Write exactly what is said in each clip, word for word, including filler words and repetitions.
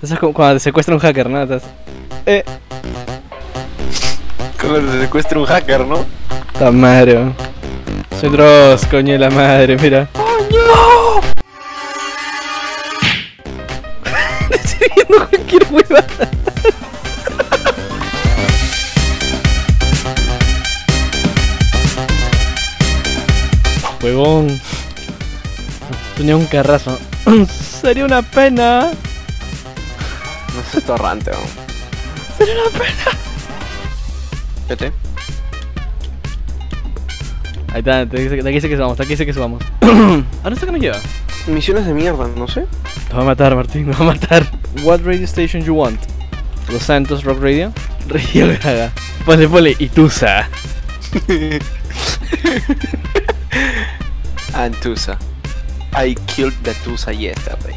Eso es como cuando te secuestra un hacker, ¿no? Estás... Eh. Como te secuestra un hacker, ¿no? Ta madre, weón. Soy Dross, coño de la madre, mira. ¡Oh, no! Estoy viendo cualquier huevada. Huevón. Tenía un carrazo. Sería una pena. No seas torrante, weón. Sería una pena. Vete. Ahí está, te dice, de aquí dice que subamos, de aquí dice que subamos. ¿A dónde está que nos lleva? Misiones de mierda, no sé. Nos va a matar, Martín, nos va a matar. What radio station you want? Los Santos Rock Radio. Radio Gaga. Ponle, ponle, Itusa. Antusa. I killed the Tusa yesterday.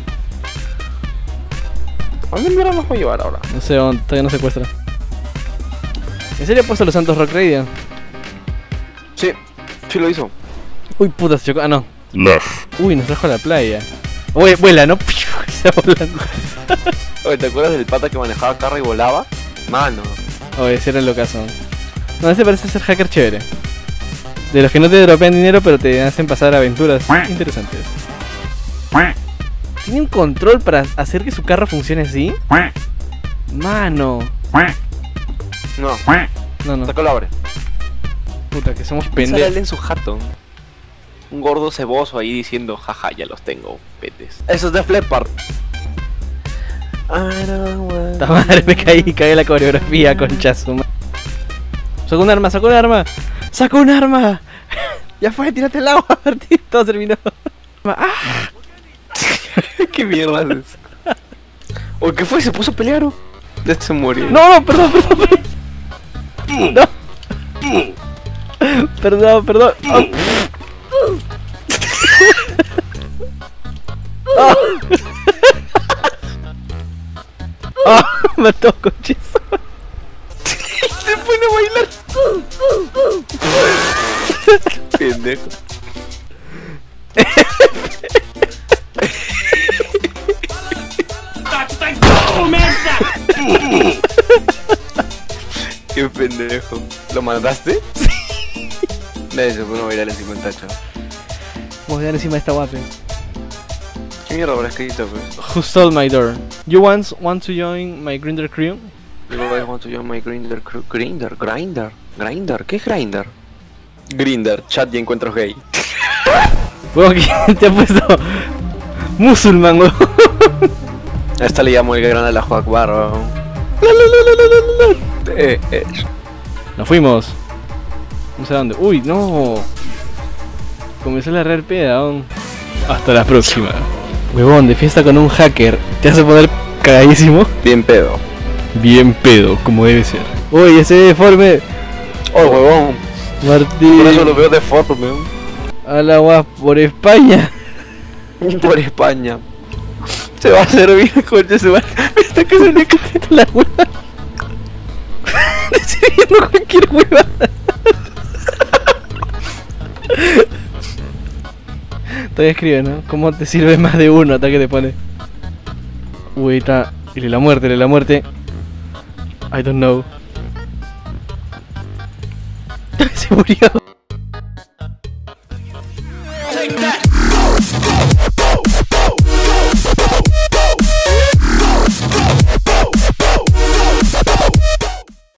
¿A dónde mierda nos va a llevar ahora? No sé, dónde, todavía no secuestra. ¿En serio ha puesto los Santos Rock Radio? Sí, sí lo hizo. Uy, puta, se chocó. Ah, no. Left. Uy, nos trajo a la playa. Uy, vuela, ¿no? Está volando. Oye, ¿te acuerdas del pata que manejaba carro y volaba? Mano. Oye, ese era el ocaso. No, este parece ser hacker chévere. De los que no te dropean dinero, pero te hacen pasar aventuras interesantes. ¿Tiene un control para hacer que su carro funcione así? Mano. No, No, no. saca la abre. Puta, que somos Pensar pendejos. él en su jato. Un gordo ceboso ahí diciendo, jaja, ya los tengo, petes. Eso es de Flepart. Ta madre, me caí, caí la coreografía, conchazo. Sacó un arma, sacó un arma. ¡Sacó un arma! Ya fue, tírate el agua, Martín. Todo terminó. ¡Ah! ¿Qué mierda es eso? ¿O qué fue? ¿Se puso a pelear o? Ya se murió. No, no, perdón, perdón, perdón. No. Perdón, perdón. Oh. Oh. Oh, mató conchazo. Se pone a bailar. Pendejo. Qué pendejo. ¿Lo mandaste? Sí. Nadie se pone a bailar encima en tacho. Vamos a quedar encima de esta guape. ¿Qué mierda habrá escrito, pues? Who stole my door? You want, want to join my Grindr crew? You guys want to join my Grindr crew? Grindr, Grindr, Grindr, ¿qué es Grindr? Grindr, chat y encuentros gay. Huevo, ¿quién te ha puesto? Musulmán, huevo. A esta le llamo el grande de la Juakbar, weón. Eh, eh. Nos fuimos. No sé a dónde. Uy, no. Comenzó la real peda, weón. Hasta la próxima. Huevón, de fiesta con un hacker. ¿Te vas a poner cagadísimo? Bien pedo. Bien pedo, como debe ser. Uy, ese deforme. Oh, huevón. Martín. Por eso lo veo deforme, weón. A la guas por España. Por España. Se va a servir, coño, se va. Hasta que se le cae La hueva. Estoy viendo cualquier hueva. Todavía escribe, ¿no? ¿Cómo te sirve más de uno hasta que te pone? Uy, está. Y la muerte, la muerte. I don't know. Se murió.